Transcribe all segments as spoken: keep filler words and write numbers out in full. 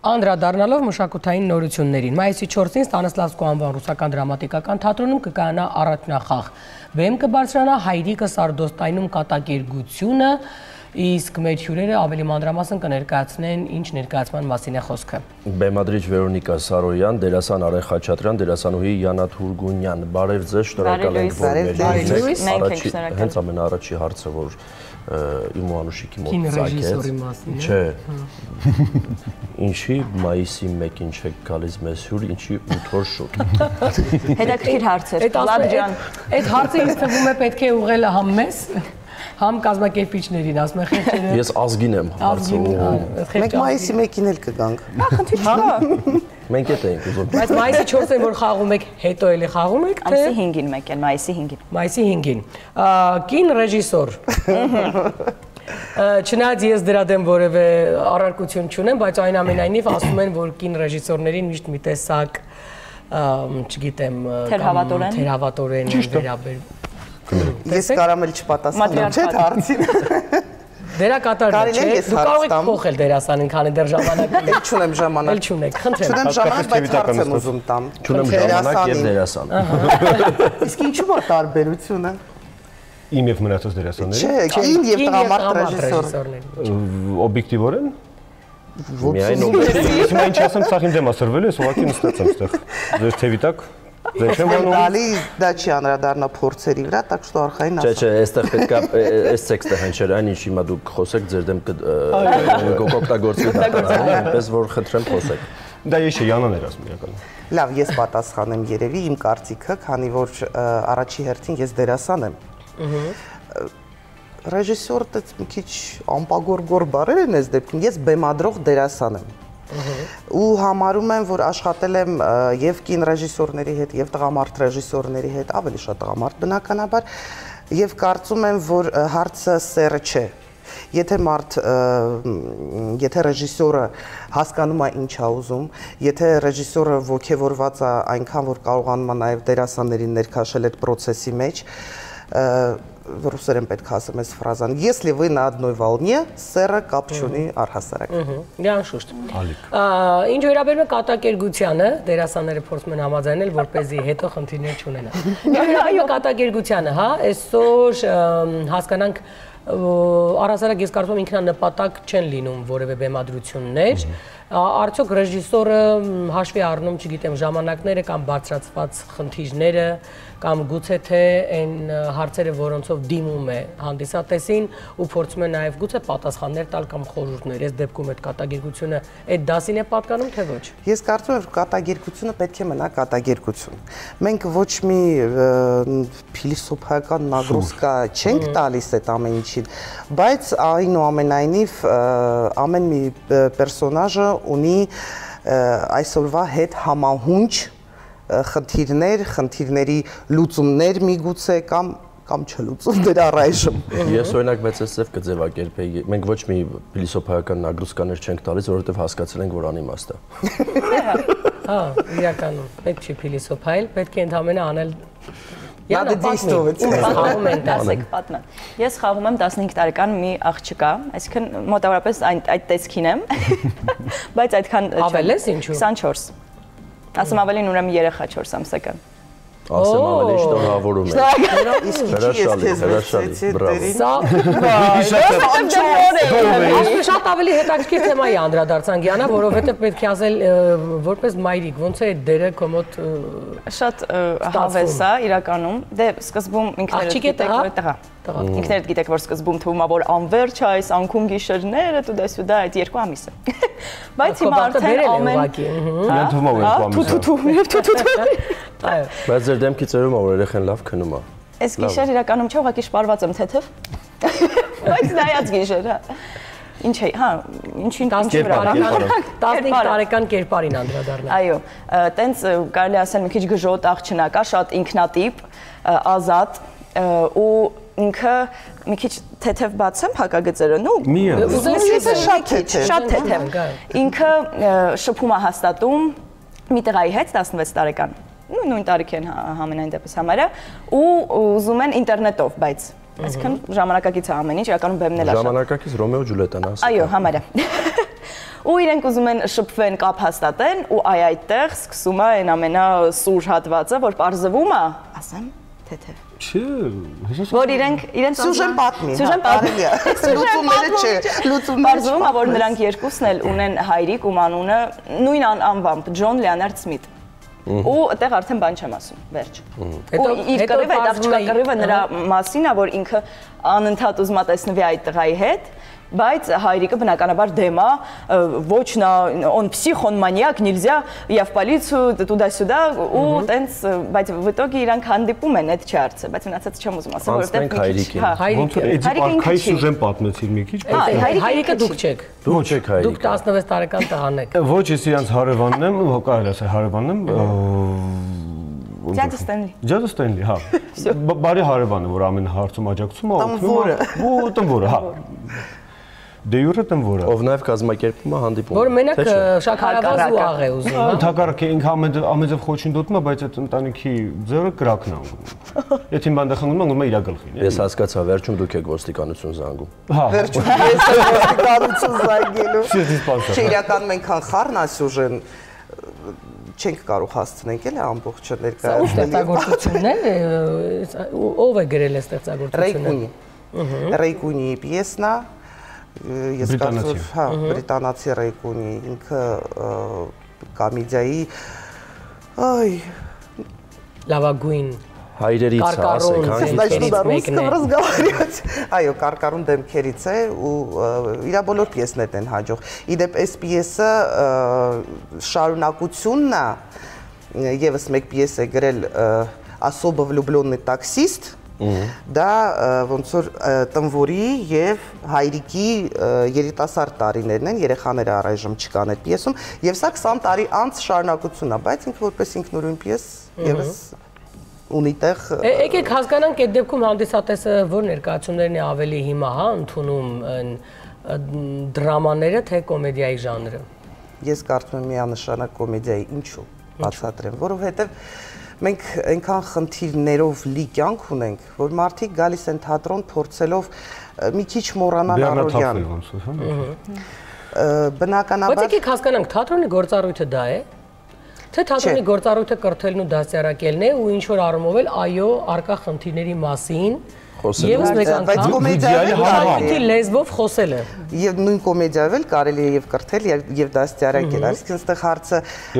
Անդրադառնալով մշակութային նորություններին, մայիսի չորսին Ստանիսլավսկու անվան ռուսական դրամատիկական թատրոնում կկայանա առաջնախաղ։ Բեմ կբարձրանա Հայրիկը Սարդոստայնում կատակերգությունը, իսկ մեր հյուրերը ավելի մանրամասն կներկայացնեն ինչ ներկայացման մասին է խոսքը։ Բեմադրիչ Վերոնիկա Սարոյան, դերասան Արեն Խաչատրյան, դերասանուհի Յանա Թուրգունյան։ Բարև ձեզ, շնորհակալ ենք, որ մեր հենց ամենաառաջի հարցը, որ իմ ու Անուշիկի մոտ ծագեց։ Չէ։ Ինչի մայիսի մեկին չեք գալիս մեզ հյուր, ինչի ութ օր շուտ։ Հետաքրքիր հարց էր, Լավ ջան։ Այդ հարցը ինձ թվում է պետք է ուղղելը համ մեզ, համ կազմակերպիչներին, ասում եք խնդիրը։ Ես ազգին եմ հարցը ուղղում։ Մենք մայիսի մեկին էլ կգանք։ Հա, խնդիր չկա։ Մենք էդ ենք ուզում։ Բայց մայիսի չորսին որ խաղում եք, հետո էլի խաղում եք, թե Մայիսի հինգին մեկ են, մայիսի հինգին։ Մայիսի հինգին։ Կին ռեժիսոր։ Չնայած ես դրա դեմ որևէ առարկություն չունեմ, բայց այնուամենայնիվ ասում են, որ կին ռեժիսորներին միշտ մի տեսակ, չգիտեմ, թերհավատորեն վերաբերվում։ Ես կարամ էլ չպատասխանեմ, չէ՞ հարցին։ Դերակատարն չէ, դու կարող եք փոխել դերասանին, քանի դեռ ժամանակ ունեք։ Էլ չունեմ ժամանակ։ Էլ չունեք, խնդրեմ։ Չունեմ ժամանակ, բայց հարց եմ ուզում տամ։ Չունեմ ժամանակ եւ դերասան։ Իսկ ինչու՞ է տարբերությունը։ Իմ եւ մնացած դերասանների։ Չէ, իմ եւ տղամարդ ռեժիսորների։ Օբյեկտիվորեն։ Միայն օբյեկտիվ։ Ինչ ասեմ, սա իմ դեմ ասրվել է, ուղղակի նստած եմ այդտեղ։ Ձեր թևի տակ։ Դալի դա չի անդրադառնա փորձերի վրա, так что արխային ասա։ Չէ, չէ, այստեղ պետք է այս տեքստը հնչեր, այն ինչ հիմա դուք խոսեք, ձեր դեմ կօգտագործվի դա, այնպես որ խնդրեմ խոսեք։ Դա ես չէ, Յանան էր ասում իրականում։ Լավ, ես պատասխանեմ երևի իմ կարծիքը, քանի որ առաջի հերթին ես դերասան եմ։ Ռեժիսորը դից մի քիչ ամպագորգոր բառեր են այս դեպքում, ես բեմադրող դերասան եմ։ Ու համարում եմ, որ աշխատել եմ եւ կին ռեժիսորների հետ, եւ տղամարդ ռեժիսորների հետ, ավելի շատ տղամարդ բնականաբար, եւ կարծում եմ, որ հարցը սերը չէ։ Եթե մարդ, եթե ռեժիսորը հասկանում է ինչ է ուզում, եթե ռեժիսորը ոգևորված է այնքան, որ կարողանում է նաեւ դերասաններին ներքաշել այդ process-ի մեջ, ռուսերեն պետք է ասեմ այս ֆրազան, если вы на одной волне, սերը կապ չունի առհասարակ։ Անշուշտ։ Ինչ վերաբերում է կատակերգությանը, դերասանները փորձում են համաձայնել, որպեսզի հետո խնդիրներ չունենան։ Այո, կատակերգությանը, հա, այսօր հասկանանք առհասարակ ես կարծում եմ ինքնանպատակ չեն լինում որևէ բեմադրություններ, արդյոք ռեժիսորը հաշվի առնում, չգիտեմ, ժամանակները կամ բարձրացված խնդիրները կամ գուցե թե այն հարցերը, որոնցով դիմում է հանդիսատեսին ու փորձում է նաև գուցե պատասխաններ տալ կամ խորհուրդներ։ Այս դեպքում այդ կատակերգությունը այդ դասին է պատկանում, թե ոչ։ Ես կարծում եմ, որ կատակերգությունը պետք է մնա կատակերգություն։ Մենք ոչ մի փիլիսոփայական նագրոսկա չենք տալիս այդ ամեն ինչին, բայց այնուամենայնիվ ամեն մի պերսոնաժը ունի այսօրվա հետ համահունչ խնդիրներ, խնդիրների լուծումներ միգուցե կամ կամ չլուծում դրա առայժմ։ Ես օրինակ մեծ էսև կձևակերպեի, մենք ոչ մի փիլիսոփայական նագրոսկաներ չենք տալիս, որովհետև հասկացել ենք, որ անիմաստ է։ Հա, իրականում պետք չի փիլիսոփայել, պետք է ընդհանրապես անել։ Յանա դիստովից խաղում են դասեք պատմեմ։ Ես խաղում եմ տասնհինգ տարեկան մի աղջկա, այսինքն մոտավորապես այդ տեսքին եմ, բայց այդքան ավել ես ինչու։ քսանչորս։ Ասում ավելին ուրեմն երեխա չորս ամսական։ Ասեմ ավելի շնորհավորում եմ։ Իսկ ինչի ես քեզ վերցրեցի Սա շատ ավելի հետաքրքիր թեմայի անդրադարձանք Յանա, որովհետև պետք է ասել որպես մայրիկ, ոնց է այդ դերը քո մոտ շատ հավես է իրականում։ Դե սկզբում ինքներդ գիտեք, որ տղա։ Ինքներդ գիտեք, որ սկզբում թվում է, որ անverջ է այս անկում գիշերները, ու դες ու դա այդ երկու ամիս է։ Բայց հիմա արդեն ամեն Իրեն թվում է, որ ամիս։ ամիս է։ Բայց ձեր դեմքից երևում է, որ երեխան լավ քնում է։ Այս գիշեր իրականում չէ, ուղղակի շպարված եմ թեթև։ Բայց նայած գիշեր, հա։ Ինչ է, հա, ինչին տասնհինգ տարեկան կերպարին անդրադառնալ։ Այո, տենց կարելի ասել մի քիչ գժոտ աղջնակ է, շատ ինքնատիպ, ազատ ու ինքը մի քիչ թեթև բացեմ հակագծերը, նու ուզում ես շատ թեթև, շատ թեթև։ Ինքը շփում է հաստատում մի տղայի հետ տասնվեց տարեկան, նույն տարիքի են համենայն դեպս համարը, ու ուզում են ինտերնետով, բայց այսինքն ժամանակակից է ամեն ինչ, իրականում բեմն էլ է։ Ժամանակակից Ռոմեո Ջուլիետան ասա։ Այո, համարը։ ու իրենք ուզում են շփվեն, կապ հաստատեն ու այ այդտեղ սկսում է այն ամենասուր հատվածը, որ պարզվում է, ասեմ, թեթև։ Չէ, որ իրենք իրենց սյուժեն պատմի, սյուժեն պատմի։ Լուծումները չէ, լուծումները պարզվում է, որ նրանք երկուսն էլ ունեն հայրիկ ում անունը նույն անվամբ Ջոն Լեոնարդ Սմիթ։ Ու այդտեղ արդեն բան չեմ ասում, վերջ։ Ու իր կռիվը, այդ աղջկա կռիվը նրա մասին է, որ ինքը անընդհատ ուզում է տեսնվի այդ տղայի հետ, բայց հայրիկը բնականաբար դեմ է, ոչ նա он псих, он маньяк, нельзя, я в полицию туда-сюда, ու տենց, բայց в итоге իրանք հանդիպում են այդ չարցը, բայց մնացած չեմ ուզում ասել, որովհետև հայրիկին։ Հայրիկը էդի արքայի սյուժեն պատմեցիր մի քիչ, հայրիկը դուք չեք։ Դուք չեք հայրիկը։ Դուք տասնվեց տարեկան տղան եք։ Ոչ, ես իրանց հարևանն եմ, կարելի ասել հարևանն եմ։ Ջադո Ստենլի։ Ջադո Ստենլի, հա։ Բարի հարևանը, որ ամեն հարցում աջակցում է, օգնում է։ Ու տնվորը, հա։ Դե յուրը տնվորը։ Ով նաև կազմակերպում է հանդիպում։ Որ մենակ շաքարավազ ու աղ է ուզում, հա։ Թակարքը ինքը ամենձև խոչընդոտում է, բայց այդ ընտանիքի ձեռը կրակն է անգում։ Եթե բան դխանգում անգում է իր գլխին։ Ես հասկացա, վերջում դուք եք ոստիկանություն զանգում։ Հա։ Վերջում ես ոստիկանություն զանգելու։ Սիրտից պարզ։ Չէ, իրականում այնքան խառն է սյուժեն, չենք կարող հասցնենք էլ ամբողջը ներկայացնել։ Ստեղծագործությունն է, ով է գրել է ստեղծագործությունը։ Ռեյկունի։ Ռեյկունի պիեսն է։ Ես կարծում եմ, հա, բրիտանացի Ռեյկունի, ինքը կոմեդիայի այ լավագույն հայրերից ասեք, հա, ինքերից։ Այո, կարկարուն դեմքերից է ու իր բոլոր պիեսներն են հաջող։ Իդեպ այս պիեսը շարունակությունն է, եւս մեկ պիես է գրել «Особо влюблённый таксист», դա ոնց որ տնվորի եւ հայրիկի երիտասարդ տարիներն են, երեխաները առայժմ չկան այդ պիեսում, եւ սա քսան տարի անց շարունակությունն է, բայց ինքը որպես ինքնուրույն պիես եւս ունի տեղ։ Եկեք հասկանանք այդ դեպքում հանդիսատեսը որ ներկայացումներն է ավելի հիմա, հա, ընդունում դրամաները, թե կոմեդիայի ժանրը։ Ես կարծում եմ միանշանակ կոմեդիայի, ինչու, բացատրեմ, որովհետեւ մենք այնքան խնդիրներով լի կյանք ունենք, որ մարդիկ գալիս են թատրոն փորձելով մի քիչ մոռանալ առօրյան։ Բնականաբար։ Բայց եկեք հասկանանք, թատրոնի գործառույթը դա է։ Թե թատրոնի գործառույթը կրթելն ու դասյարակելն է ու ինչ որ առումով էլ այո, արկա խնդիրների մասին Եվս մեկ անգամ հայրենի լեզվով խոսելը։ Եվ նույն կոմեդիայով էլ կարելի է եւ կրթել եւ դաստիարակել։ Այսինքն այստեղ հարցը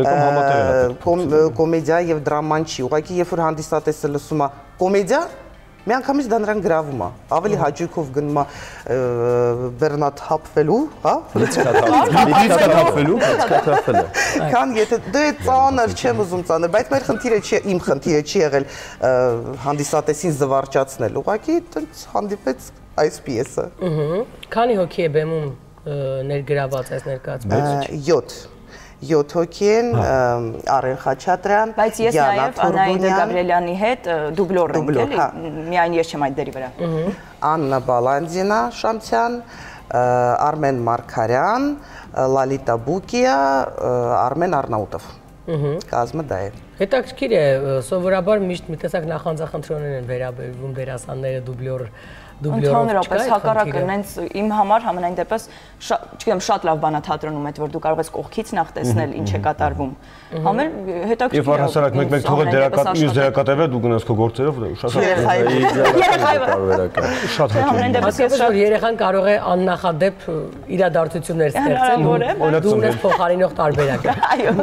կոմեդիա եւ դրաման չի։ Ուղղակի երբ որ հանդիսատեսը լսում է կոմեդիա, մի անգամից դա նրան գրավում է։ Ավելի հաճույքով գնում է բեռնաթափվելու, հա? Լիցքաթափվելու, լիցքաթափվելու։ Քան եթե դե ծանր չեմ ուզում ծանր, բայց մեր խնդիրը չի, իմ խնդիրը չի եղել հանդիսատեսին զվարճացնել։ Ուղղակի այդպես հանդիպեց այս պիեսը։ Քանի հոգի է բեմում ներգրաված այս ներկայացումը։ յոթ յոթ հոգի են, Արեն Խաչատրյան, բայց ես նաև Անահիտը Գաբրիելյանի հետ դուբլոր ենք, էլի, միայն ես չեմ այդ դերի վրա։ Աննա Բալանդինա Շամցյան, Արմեն Մարգարյան, Լալիտա Բուկիա, Արմեն Արնաուտով։ Կազմը դա է։ Հետաքրքիր է, սովորաբար միշտ մի տեսակ նախանձախնդրոններ են վերաբերվում դերասանները դուբլոր Ընդհանրապես հակառակը նենց իմ համար համենայն դեպս չգիտեմ շատ լավ բան է թատրոնում այդ որ դու կարող ես կողքից նախ տեսնել ինչ է կատարվում համեր հետաքրքիր Եվ առհասարակ մեկ-մեկ թողել դերակատար մյուս դերակատարը դու գնաս քո գործերով շատ շատ համենայն դեպս որ երեխան կարող է աննախադեպ իրադարձություններ ստեղծել դու ունես փոխարինող տարբերակ այո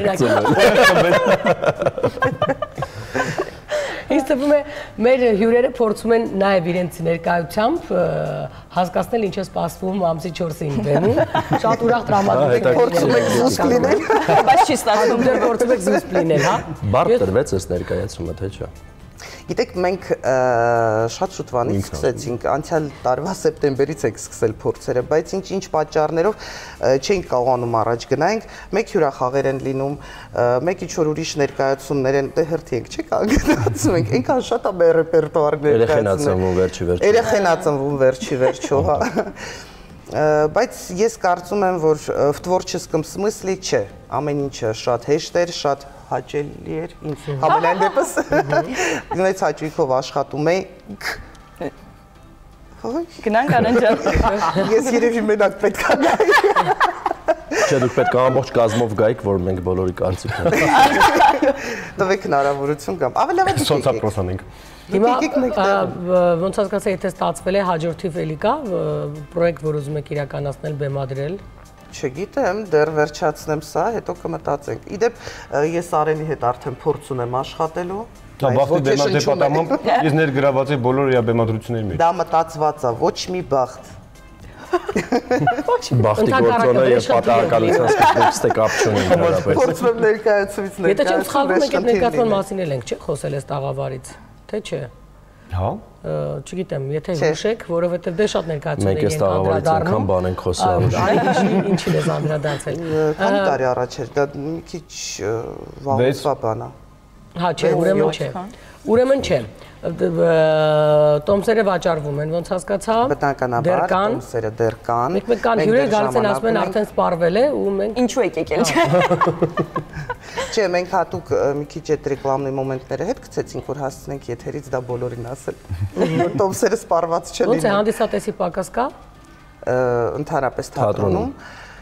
Ինձ թվում է մեր հյուրերը փորձում են նաև իրենց ներկայությամբ հասկացնել ինչ է սպասվում ամսի չորսին բեմում։ Շատ ուրախ տրամադրում եք փորձում եք զուսպ լինել, բայց չի ստացվում դեռ փորձում եք զուսպ լինել, հա։ Բարդ տրվեց այս ներկայացումը, թե չէ։ Գիտեք, մենք շատ շուտվանից սկսեցինք, անցյալ տարվա սեպտեմբերից ենք սկսել փորձերը, բայց ինչ-ինչ պատճառներով չենք կարողանում առաջ գնանք, մեկ հյուրախաղեր են լինում, մեկ ինչ-որ ուրիշ ներկայացումներ են, դե հրթի ենք, չի կանգնացում ենք, այնքան շատ է մեր ռեպերտուար ներկայացումներ։ Երեխեն ա ծնվում վերջի վերջո։ Երեխեն ա ծնվում վերջի վերջո, հա։ Բայց ես կարծում եմ, որ в творческом смысле չէ, ամեն ինչը շատ հեշտ էր, շատ հաճելի էր ինձ համենայն դեպս գնաց հաճույքով աշխատում էի գնանք Արեն ջան ես երևի մենակ պետք է գայի Չէ, դուք պետք է ամբողջ կազմով գայիք, որ մենք բոլորի կարծիքն տվեք հնարավորություն կամ ավելի լավ է սոցիալ ենք։ Հիմա ոնց հասկացա, եթե ստացվել է հաջորդիվ էլի կա պրոյեկտ, որ ուզում եք իրականացնել, բեմադրել։ Չգիտեմ, դեռ վերջացնեմ սա, հետո կմտածենք։ Իդեպ ես Արենի հետ արդեն փորձ ունեմ աշխատելու։ Բախտի բեմադրապատամամբ ես ներգրաված եմ բոլոր իր բեմադրությունների մեջ։ Դա մտածված է, ոչ մի բախտ։ Բախտի գործոնը եւ պատահականության սկզբից կապ չունի դրապես։ Փորձում եմ ներկայացումից ներկայացնել։ Եթե չեմ սխալվում, եք այդ ներկայացման մասին էլ ենք, չէ՞, խոսել ես տաղավարից, թե չէ։ Հա։ Չգիտեմ, եթե հուշեք, որովհետեւ դե շատ ներկայացումներ ենք անդրադառնում։ Մենք այս տաղավարից անգամ բան ենք խոսել։ Այ ինչի՞ն ես անդրադարձել։ Քանի տարի առաջ էր, դա մի քիչ վաղուց բան է։ Հա, չէ, ուրեմն չէ։ Ուրեմն չէ։ Տոմսերը վաճառվում են, ոնց հասկացա։ Բնականաբար, տոմսերը դեռ կան։ Մեկ կան հյուրեր գալիս են ասում են արդեն սպառվել է ու մենք ինչու եք եկել։ Չէ, մենք հատուկ մի քիչ այդ ռեկլամի մոմենտները հետ գցեցինք, որ հասցնենք եթերից դա բոլորին ասել։ Տոմսերը սպառված չեն։ Ոնց է հանդիսատեսի պակաս կա։ Ընդհանրապես թատրոնում։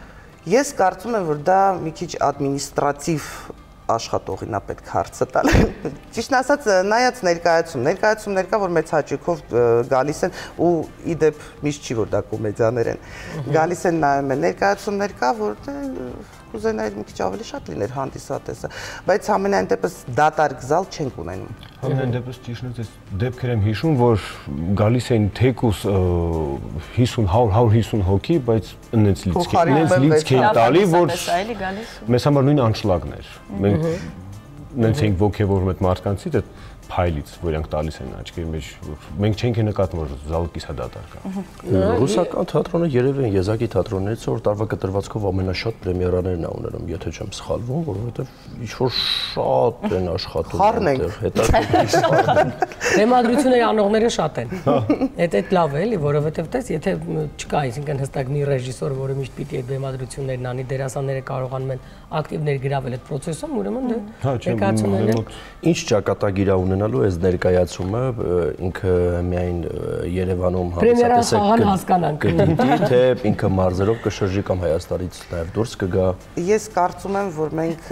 Ես կարծում եմ, որ դա մի քիչ ադմինիստրատիվ աշխատողին է պետք հարցը տալ։ Ճիշտն ասած, նայած ներկայացում, ներկայացումներ կա, որ մեծ հաճույքով գալիս են ու իդեպ միշտ չի, որ դա կոմեդիաներ են։ Գալիս են նայում են, ներկայացումներ կա, որ կուզենայի մի քիչ ավելի շատ լիներ հանդիսատեսը, բայց ամենայն դեպս դատարկ զալ չենք ունենում։ Ամենայն դեպս ճիշտն է, դեպքեր եմ հիշում, որ գալիս էին թեկուս հիսուն, հարյուր հիսուն հոգի, բայց ինձ լիցք էին տալի, որ մեզ համար նույն անշլագն էր։ Մենք նենց ենք ոգևորում այդ մարդկանցից, այդ փայլից, որ իրանք տալիս են աչքերի մեջ, մենք չենք նկատում, որ զալը կիսա դատարկ է։ Ռուսական թատրոնը երևի են եզակի թատրոններից, որ տարվա կտրվածքով ամենաշատ պրեմիերաներն է ունենում, եթե չեմ սխալվում, որովհետև ինչ-որ շատ են աշխատում այնտեղ, հետաքրքիր։ Բեմադրությունների անողները շատ են։ Այդ այդ լավ է, էլի, որովհետև տես, եթե չկա, այսինքն հստակ մի ռեժիսոր, որը միշտ պիտի այդ բեմադրություններն անի, դերասանները կարողանում են ակտիվ ներգրավել այդ process-ում, ուրեմն ներկայացումները ինչ ճակատագիր ունենալու այս ներկայացումը ինքը միայն Երևանում հանդիսատեսը կդիտի, թե ինքը մարզերով կշրջի կամ Հայաստանից նաև դուրս կգա։ Ես կարծում եմ, որ մենք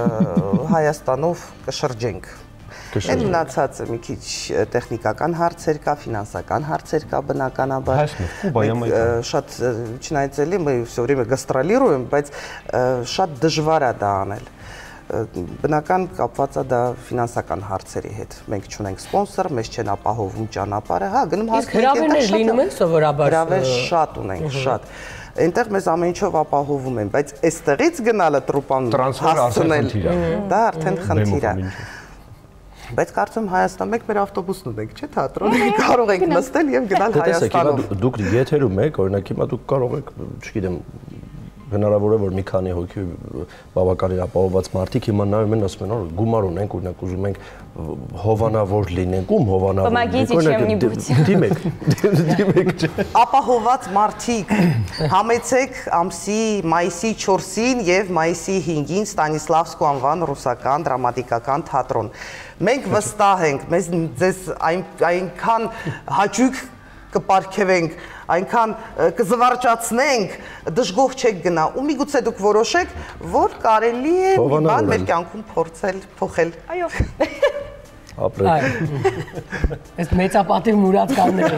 Հայաստանով կշրջենք։ Այն մնացածը մի քիչ տեխնիկական հարցեր կա, ֆինանսական հարցեր կա բնականաբար։ Շատ չնայած էլի մենք всё время գաստրոլируем, բայց շատ դժվար է դա անել։ Բնական կապված է դա ֆինանսական հարցերի հետ։ Մենք չունենք սպոնսոր, մեզ չեն ապահովում ճանապարհը, հա, գնում հասնում ենք։ Իսկ հրավերներ լինում են սովորաբար։ Հրավեր շատ ունենք, շատ։ Այնտեղ մեզ ամեն ինչով ապահովում են, բայց այստեղից գնալը տրուպան հասցնել, դա արդեն խնդիր է։ Բայց կարծում Հայաստան մեկ մեր ավտոբուսն ունենք, չէ՞, թատրոն, կարող ենք նստել եւ գնալ Հայաստանով։ Դուք եթերում եք, օրինակ հիմա դուք կարող եք, չգիտեմ, հնարավոր է որ մի քանի հոգի բավականին ապահովված մարդիկ հիմա նայում են ասում են, որ գումար ունենք, օրինակ ուզում ենք հովանավոր լինենք, ում հովանավոր։ Դիմեք, դիմեք։ Ապահովված մարդիկ, համեցեք ամսի մայիսի չորսին եւ մայիսի հինգին Ստանիսլավսկու անվան ռուսական դրամատիկական թատրոն։ Մենք վստահ ենք, մեզ ձեզ այնքան հաճույք կպարգևենք, այնքան կզվարճացնենք, դժգոհ չեք գնա, ու միգուցե դուք որոշեք, որ կարելի է մի բան մեր կյանքում փորձել, փոխել։ Այո։ Ապրել։ Այս մեծապատիվ մուրացկանները։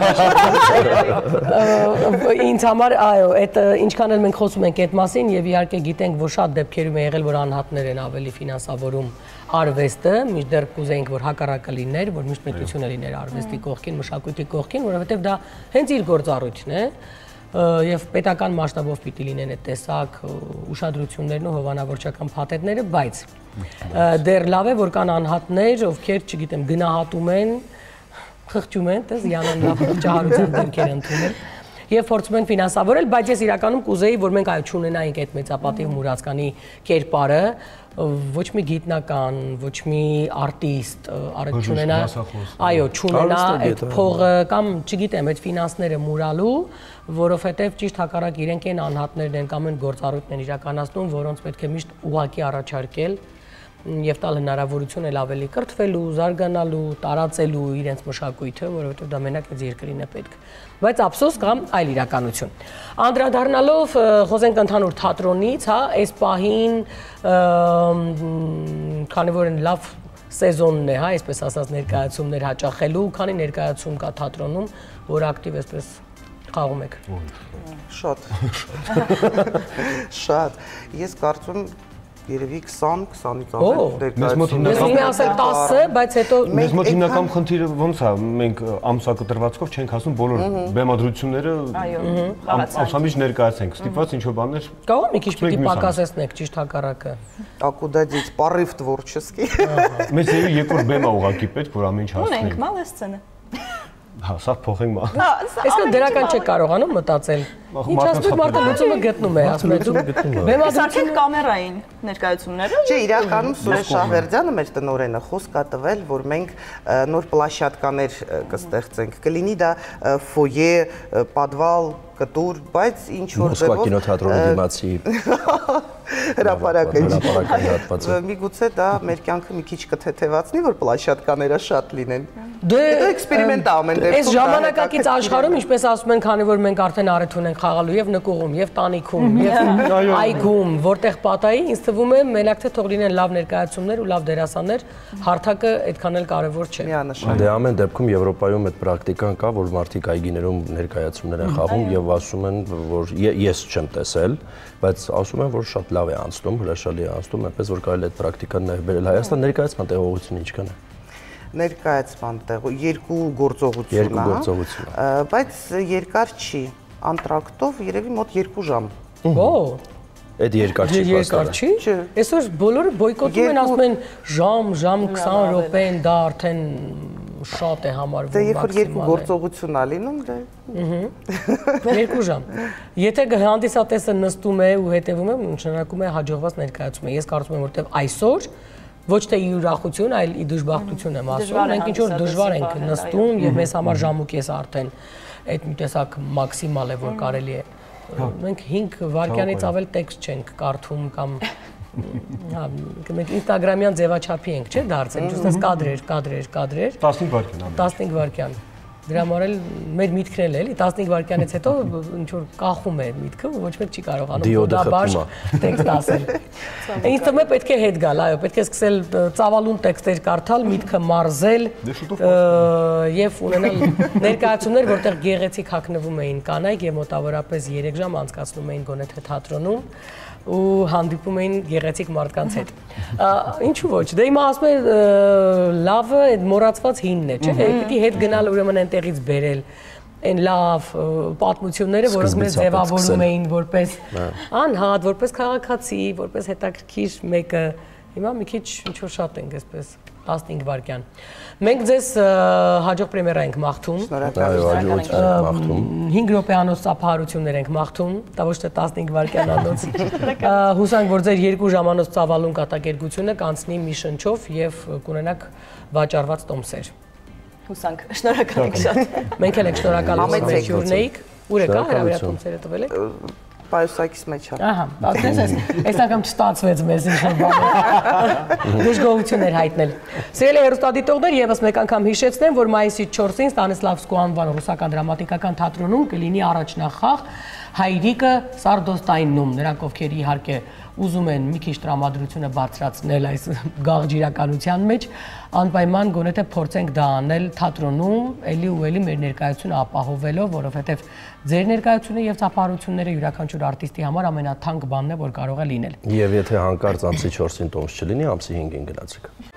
Ինձ համար, այո, այդ ինչքան էլ մենք խոսում ենք այդ մասին եւ իհարկե գիտենք, որ շատ դեպքերում է եղել, որ անհատներ են ավելի ֆինանսավորում արվեստը, միշտ դեռ կուզեինք, որ հակառակը լիներ, որ միշտ պետությունը լիներ արվեստի կողքին, մշակույթի կողքին, որովհետեւ դա հենց իր գործառույթն է եւ պետական մասշտաբով պիտի լինեն այդ տեսակ ուշադրություններն ու հովանավորչական փաթեթները, բայց դեռ լավ է, որ կան անհատներ, ովքեր, չգիտեմ, գնահատում են, խղճում են, տես յանան լավ ճահարության դեմքեր ընդունել եւ փորձում են ֆինանսավորել, բայց ես իրականում կուզեի, որ մենք այո չունենայինք այդ մեծապատիվ մուրացկանի կերպարը, ոչ մի գիտնական, ոչ մի արտիստ արդ չունենա, այո, չունենա այդ փողը կամ չգիտեմ, այդ ֆինանսները մուրալու, որովհետեւ ճիշտ հակառակ իրենք են անհատներն են կամ են գործառույթներն իրականացնում, որոնց պետք է միշտ ուղղակի առաջարկել եւ տալ հնարավորություն էլ ավելի կրթվելու, զարգանալու, տարածելու իրենց մշակույթը, որովհետեւ դա մենակ մեծ երկրին է պետք։ Բայց ափսոս կա այլ իրականություն։ Անդրադառնալով խոսենք ընդհանուր թատրոնից, հա, այս պահին քանի որ լավ սեզոնն է, հա, այսպես ասած ներկայացումներ հաճախելու, քանի ներկայացում կա թատրոնում, որ ակտիվ այսպես խաղում եք։ Շատ։ Շատ։ Ես կարծում երևի քսան քսանից ավել ներկայացում։ Ես ուզում եմ ասել տասը, բայց հետո մեզ մոտ հիմնական խնդիրը ոնց է, մենք ամսակտրվածքով չենք ասում բոլոր բեմադրությունները ամսամիջ ներկայացենք, ստիպված ինչ-որ բաներ։ Կարող մի քիչ պիտի պակասեցնեք, ճիշտ հակառակը։ Ակուդադից պարիվ տворческий։ Մեզ եւի երկրորդ բեմա ուղակի պետք, որ ամեն ինչ հասնենք։ Ունենք մալը սցենա։ Հա, սա փոխենք մա։ Այսինքն դրական չեք կարողանում մտածել։ Ինչ ասում մարդը լուծումը գտնում է, ասում է դու բեմադրություն կամերային ներկայացումները։ Չէ, իրականում Սուրեն Շահվերդյանը մեր տնօրենը խոսք ա տվել, որ մենք նոր պլաշատկաներ կստեղծենք։ Կլինի դա ֆոյե, պադվալ, կտուր, բայց ինչ որ Մոսկվա կինոթատրոնի դիմացի հրապարակը հրապարակային հատվածը։ Միգուցե դա մեր կյանքը մի քիչ կթեթևացնի, որ պլաշատկաները շատ լինեն։ Դե էքսպերիմենտ ամեն դեպքում։ Այս ժամանակակից աշխարհում, ինչպես ասում են, քանի որ մենք արդեն առիթ ունենք խաղալու եւ նկուղում, եւ տանիքում, եւ այգում, որտեղ պատայի, ինձ թվում է մենակ թե թող լինեն լավ ներկայացումներ ու լավ դերասաններ, հարթակը այդքան էլ կարեւոր չէ։ Դե ամեն դեպքում Եվրոպայում այդ պրակտիկան կա, որ մարդիկ այգիներում ներկայացումներ են խաղում եւ ասում են, որ ես չեմ տեսել, բայց ասում են, որ շատ լավ է անցնում, հրաշալի է անցնում, այնպես որ կարելի է այդ պրակտիկան նաև բերել Հայաստան ներկայացման տեղողությունը ինչքան է։ Ներկայացման տեղ երկու գործողություն, երկու գործողություն, բայց երկար չի, անտրակտով երևի մոտ երկու ժամ։ Օ, այդ երկար չի երկար չի։ Այսօր բոլորը բոյկոտում են, ասում են ժամ, ժամ քսան րոպեն, դա արդեն շատ է համարվում։ Դե երբ որ երկու գործողություն ա լինում, դե երկու ժամ։ Եթե հանդիսատեսը նստում է ու հետևում է, նշանակում է հաջողված ներկայացում է։ Ես կարծում եմ, որտեղ այսօր ոչ թե ի ուրախություն, այլ ի դժբախտություն եմ ասում, մենք ինչ որ դժվար ենք նստում եւ մեզ համար ժամուկես արդեն այդ մի տեսակ մաքսիմալ է, որ կարելի է։ Մենք հինգ վայրկյանից ավել տեքստ չենք կարդում կամ հա, մենք Instagram-յան ձևաչափի ենք, չէ՞ դարձել, ճիշտ կադրեր, կադրեր, կադրեր։ տասնհինգ վայրկյան։ տասնհինգ վայրկյան։ Դրա համար էլ մեր միտքն էլ է, էլի տասնհինգ վայրկյանից հետո ինչ որ կախում է միտքը, ոչ մեկ չի կարողանում դա բաշխ տեքստ ասել։ Ինձ թվում է պետք է հետ գալ, այո, պետք է սկսել ծավալուն տեքստեր կարդալ, միտքը մարզել եւ ունենալ ներկայացումներ, որտեղ գեղեցիկ հագնվում էին կանայք եւ մոտավորապես երեք ժամ անցկացնում էին գոնե թե թատրոնում ու հանդիպում էին գեղեցիկ մարդկանց հետ։ Ինչու ոչ, դե հիմա ասում են լավը այդ մոռացված հինն է, չէ՞, պիտի հետ գնալ ուրեմն այնտեղից բերել այն լավ պատմությունները, որոնք մեզ ձևավորում էին որպես անհատ, որպես քաղաքացի, որպես հետաքրքիր մեկը։ Հիմա մի քիչ ինչ որ շատ ենք այսպես տասնհինգ վայրկյան։ Մենք ձեզ հաջող պրեմիերա ենք մաղթում։ Շնորհակալություն։ հինգ րոպեանոց ծափահարություններ ենք մաղթում, դա ոչ թե տասնհինգ վայրկյանանոց։ Հուսանք, որ ձեր երկու ժամանոց ծավալուն կատակերգությունը կանցնի մի շնչով եւ կունենաք վաճառված տոմսեր։ Հուսանք, շնորհակալ ենք շատ։ Մենք էլ ենք շնորհակալ ենք մեր հյուրնեիք։ Ուր եկա հրավիրատոմսերը տվել եք։ Պայուսակից մեջ է։ Ահա, ասես էս, այս անգամ չստացվեց մեզ ինչ-որ բան։ Դժգոհություններ հայտնել։ Սիրելի հեռուստադիտողներ, եւս մեկ անգամ հիշեցնեմ, որ մայիսի չորսին Ստանիսլավսկու անվան ռուսական դրամատիկական թատրոնում կլինի առաջնախաղ Հայրիկը Սարդոստայնում, նրանք ովքեր իհարկե ուզում են մի քիչ տրամադրությունը բարձրացնել այս գաղջիրականության մեջ, անպայման գոնե թե փորձենք դա անել թատրոնում, էլի ու էլի մեր ներկայությունը ապահովելով, որովհետև ձեր ներկայությունը եւ ծափահարությունները յուրաքանչյուր արտիստի համար ամենաթանկ բանն է, որ կարող է լինել։ Եվ եթե հանկարծ ամսի չորսին տոմս չլինի, ամսի հինգին գնացեք։